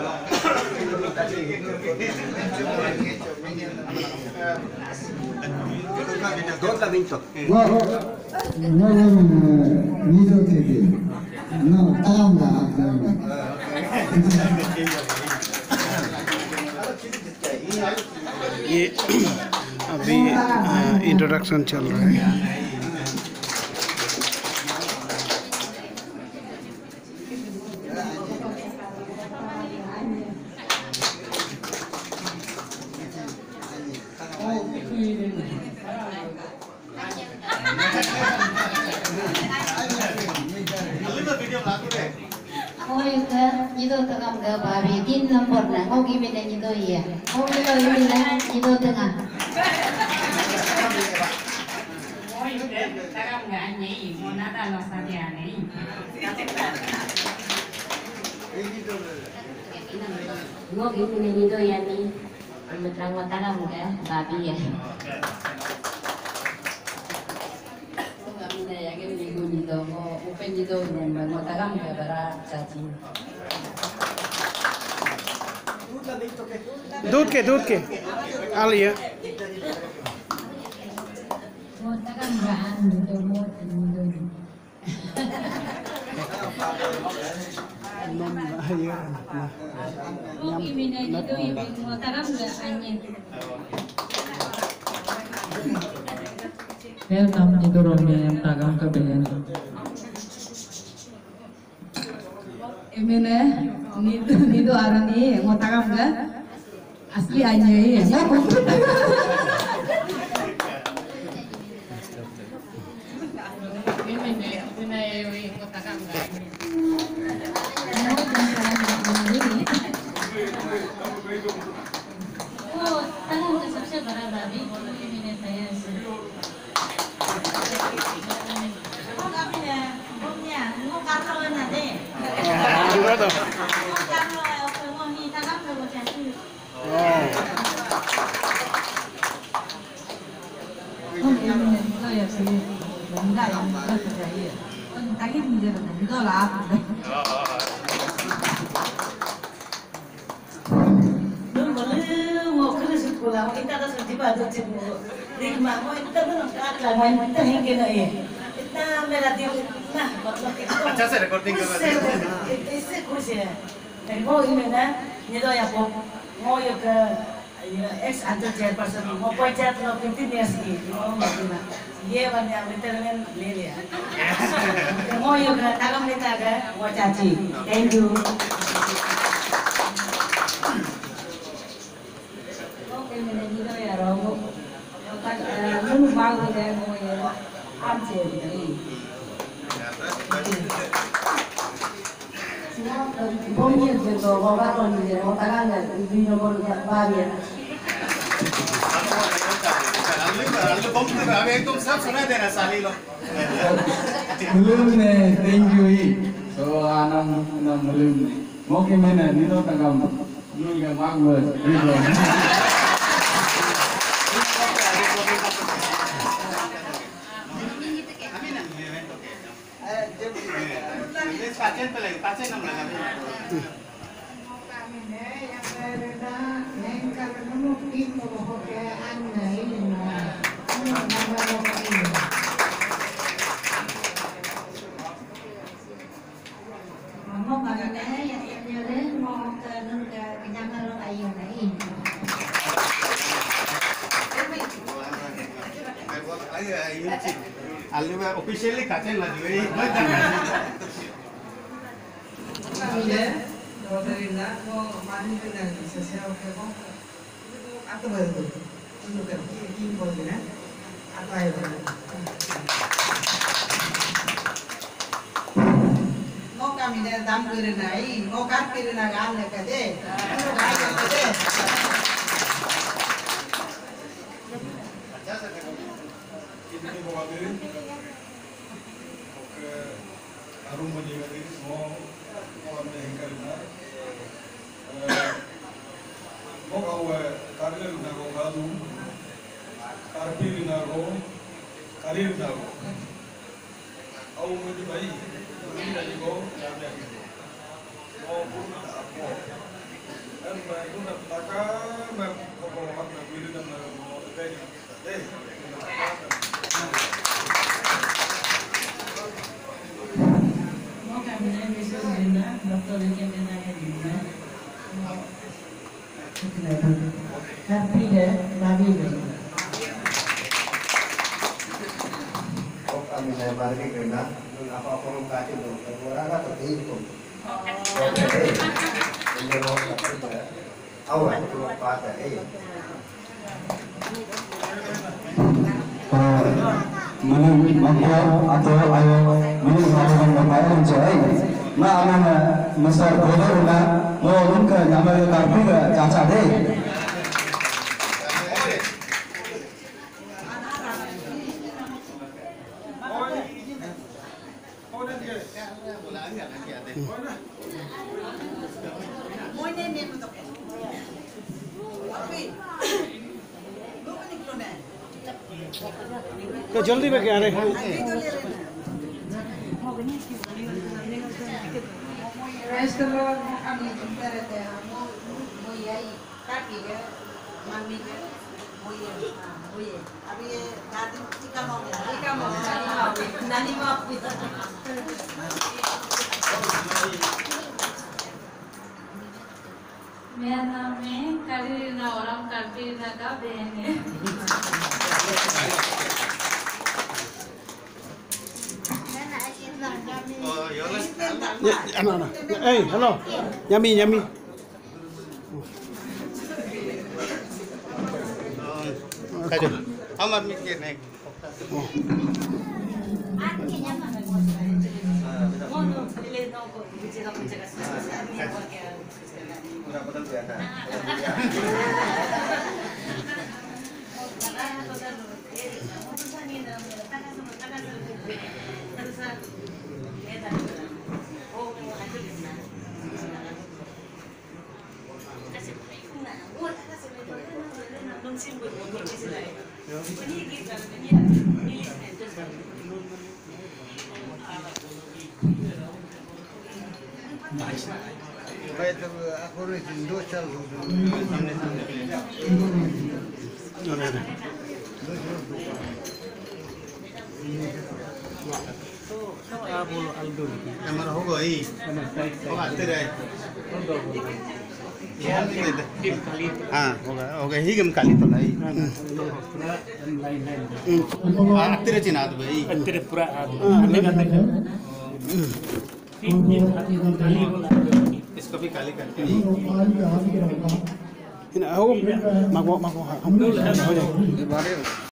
Dove ha vinto? ये अभी इंट्रोडक्शन चल रहा है। Itu tengah ke babi din nomor na kau gimana itu iya kau itu ini lah itu tengah oh itu tengah nggak nyai mau nada lo saja nih kau gimana itu ya nih menerang tengah ke babi ya tengah mina ya kan minggu itu mau open itu nembang mau tengah ke bara caci दूध के आ लिया nido arani mau tagam ga asli aja ya अच्छा से रिकॉर्डिंग कर रहे हैं इससे खुश है वो इमें ना ये तो या वो ये का ex antar chairperson mau pecah lo 15 years ki mau mati ये वाले रिटायरमेंट ले लिया mau ये का tagam लेता है वो चाची thank you oke मैंने ये तो यार वो नून बाग हो जाए वो ये आप चाहिए Pokoknya juga bawa orang di mau tangan di nomor bahagia. Lalu bom tu kami itu सब सुना देना साली लो. Belum nih, thank you so anam belum. Mau gimana nih lo tagam? Belum yang bagus. Pasen nam lagi. Alu officially kacan lagi. Rodrina mau mandi dengan sosial kebo atau baru untuk kerja boleh atau ayo mau kami dah dam kirinai mau kat kirinai gan lekade untuk ayo lekade Arum menjadi semua orang yang kerja, mau kau karir nago kadu, karpir nago, karir nago, kau menjadi bayi, ini lagi kau jadi, mau pun apa, Tapi deh, babi deh. Oh, kami saya balik kena. Apa forum kaki tu? Orang apa tu? Oke. Ini orang apa? Awak tu apa ada? Mungkin makro atau ayo mungkin melakukan apa mencari, mana besar bodoh na, mau mungkin nama karpi ke caca deh. तो जल्दी में क्या रहे मेरा नाम है करीना और हम करीना का बहन है anak. Halo, Yami. Kajo. Amar mikir naik. Berapa tahun biasa? Baik, aku rikin dosa Kamar hogo hi. Oh, आते रहे. हाँ, होगा ही गम काली तो नहीं. आते रहे चिनात भाई. इसको भी काली करते हैं. Ini aku mau